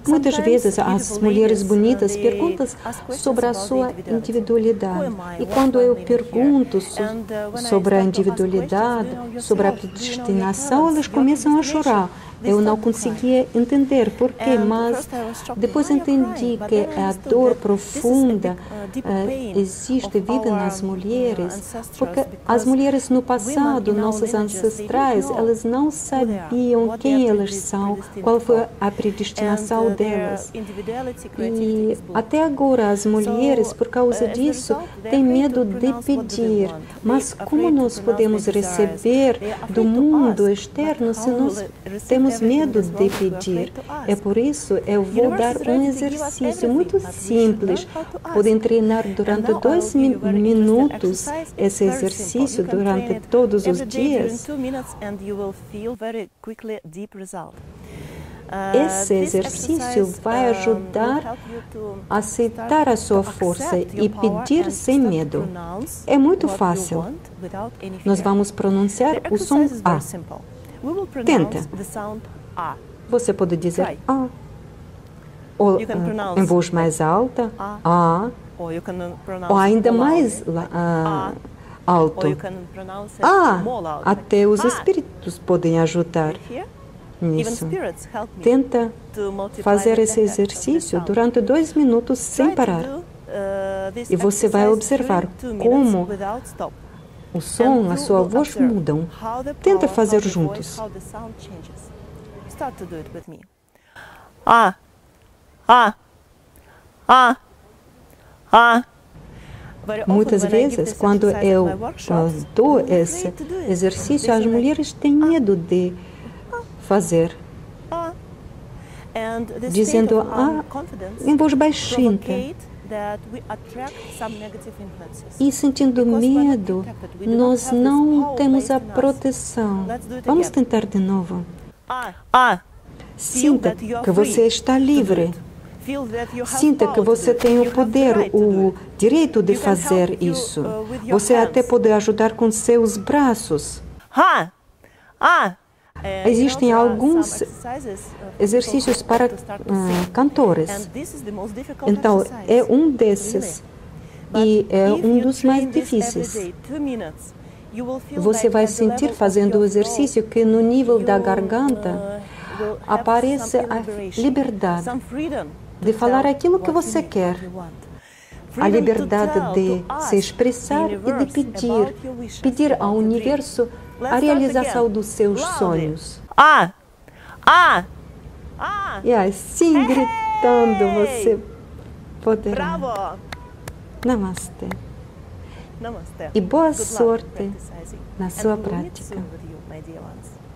Muitas vezes as mulheres bonitas perguntam sobre a sua individualidade. E quando eu pergunto sobre a individualidade, sobre a predestinação, elas começam a chorar. Eu não conseguia entender por quê, mas depois entendi que a dor profunda existe, vive nas mulheres, porque as mulheres no passado, nossos ancestrais, elas não sabiam quem elas são, qual foi a predestinação delas. E até agora as mulheres, por causa disso, têm medo de pedir. Mas como nós podemos receber do mundo externo se nós temos medo de pedir? É por isso eu vou dar um exercício muito simples. Podem treinar durante 2 minutos esse exercício durante todos os dias. Esse exercício vai ajudar a aceitar a sua força e pedir sem medo. É muito fácil. Nós vamos pronunciar o som A. Tenta. Você pode dizer A. Ou em voz mais alta, A. Ou ainda mais alto. A. Até os espíritos podem ajudar nisso. Tenta fazer esse exercício durante 2 minutos sem parar. E você vai observar como o som, a sua voz mudam. Tenta fazer juntos. Muitas vezes, quando eu dou esse exercício, as mulheres têm medo de fazer, dizendo em voz baixinha. E sentindo medo, nós não temos a proteção. Vamos tentar de novo. Sinta que você está livre. Sinta que você tem o poder, o direito de fazer isso. Você até pode ajudar com seus braços. Existem alguns exercícios para cantores. Então, é um desses. E é um dos mais difíceis. Você vai sentir fazendo o exercício que no nível da garganta aparece a liberdade de falar aquilo que você quer. A liberdade de se expressar e de pedir. Pedir ao universo a realização dos seus sonhos. E assim, gritando, você poderá. Namastê. E boa sorte na sua prática.